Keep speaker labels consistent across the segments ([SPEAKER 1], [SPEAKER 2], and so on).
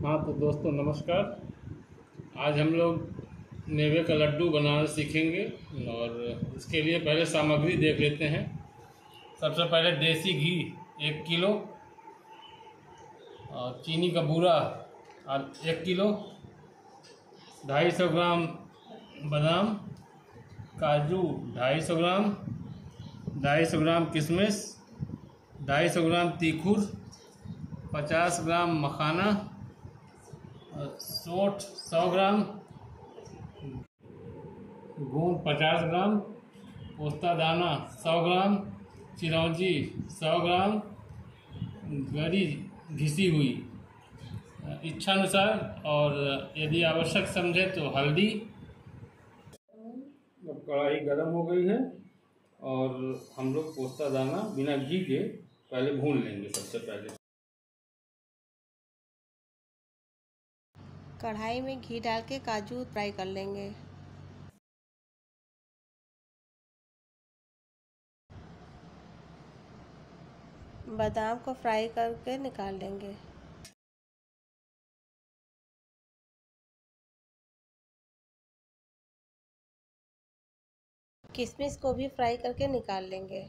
[SPEAKER 1] हाँ तो दोस्तों नमस्कार। आज हम लोग मेवे का लड्डू बनाना सीखेंगे और इसके लिए पहले सामग्री देख लेते हैं। सबसे पहले देसी घी 1 किलो और चीनी का बूरा 1 किलो, 250 ग्राम बादाम, काजू 250 ग्राम, 250 ग्राम किशमिश, 250 ग्राम तीखुर, 50 ग्राम मखाना, सोंठ 100 ग्राम, गोंद 50 ग्राम, पोस्ता दाना 100 ग्राम, चिरौंजी 100 ग्राम, गरी घिसी हुई इच्छानुसार, और यदि आवश्यक समझे तो हल्दी। अब कढ़ाई गर्म हो गई है और हम लोग पोस्ता दाना बिना घी के पहले भून लेंगे। सबसे पहले
[SPEAKER 2] कढ़ाई में घी डाल के काजू फ्राई कर लेंगे। बादाम को फ्राई करके निकाल लेंगे। किशमिश को भी फ्राई करके निकाल लेंगे।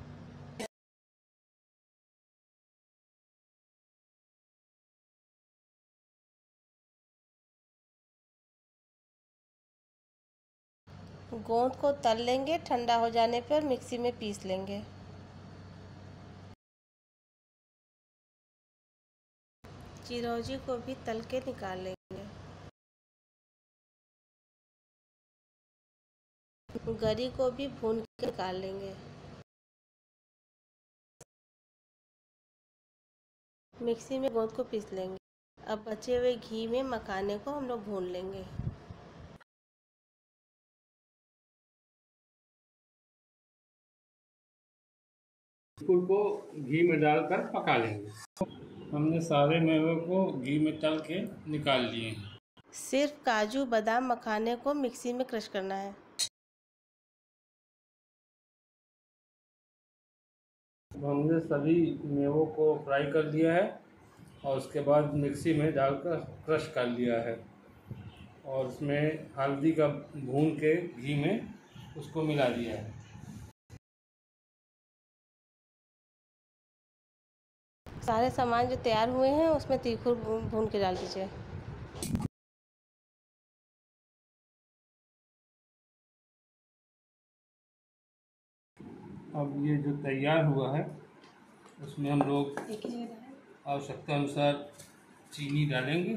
[SPEAKER 2] गोंद को तल लेंगे, ठंडा हो जाने पर मिक्सी में पीस लेंगे। चिरौंजी को भी तल के निकाल लेंगे। गरी को भी भून के निकाल लेंगे। मिक्सी में गोंद को पीस लेंगे। अब बचे हुए घी में मखाने को हम लोग भून लेंगे।
[SPEAKER 1] बिस्कुट को घी में डालकर पका लेंगे। हमने सारे मेवे को घी में तल के निकाल लिए हैं।
[SPEAKER 2] सिर्फ काजू बादाम मखाने को मिक्सी में क्रश करना है।
[SPEAKER 1] हमने सभी मेवों को फ्राई कर लिया है और उसके बाद मिक्सी में डालकर क्रश कर लिया है और उसमें हल्दी का भून के घी में उसको मिला दिया है।
[SPEAKER 2] सारे सामान जो तैयार हुए हैं उसमें तीखुर भून के डाल दीजिए।
[SPEAKER 1] अब ये जो तैयार हुआ है उसमें हम लोग आवश्यकता अनुसार चीनी डालेंगे।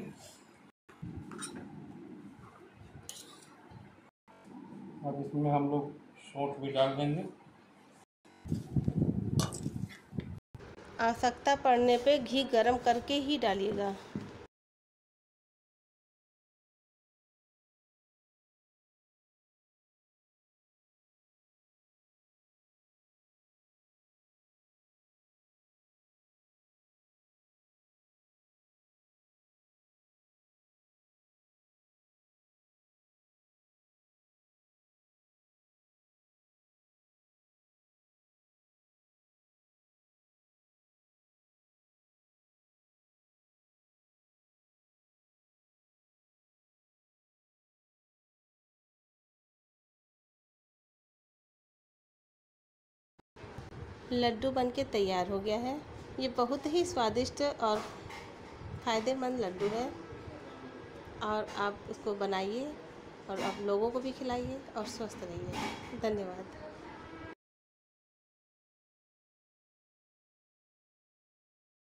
[SPEAKER 1] अब इसमें हम लोग सौंठ भी डाल देंगे।
[SPEAKER 2] आवश्यकता पड़ने पे घी गरम करके ही डालिएगा। लड्डू बनके तैयार हो गया है। ये बहुत ही स्वादिष्ट और फ़ायदेमंद लड्डू है और आप इसको बनाइए और आप लोगों को भी खिलाइए और स्वस्थ रहिए। धन्यवाद।